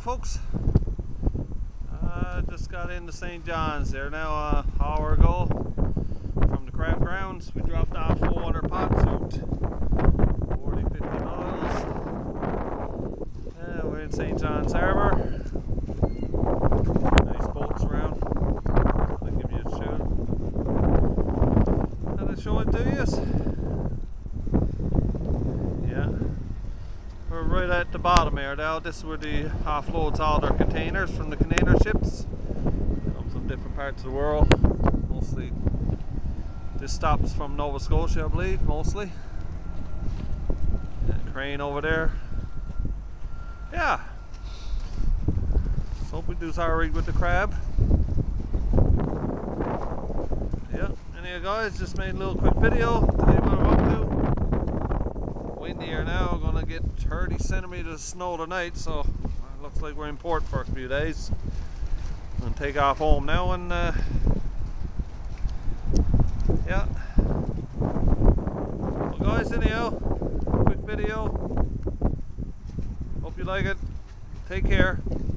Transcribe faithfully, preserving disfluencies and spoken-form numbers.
folks. I uh, just got into Saint John's there now uh, an hour ago from the crab grounds. We dropped off four hundred pots out, forty, fifty miles. Uh, we're in Saint John's Harbour. Nice boats around. I'll give you a show. And I show it to you. Yeah. We're right at the bottom here now. This is where the offloads all their containers from the container ships. Come from different parts of the world. Mostly this stops from Nova Scotia, I believe, mostly. Yeah, crane over there. Yeah. So hope we do alright with the crab. Yeah, anyway guys, just made a little quick video. Tell you what I'm up to. Windy here now, gonna get thirty centimeters of snow tonight, so it looks like we're in port for a few days. I'm gonna take off home now and uh, yeah. Well guys, anyhow, quick video. Hope you like it. Take care.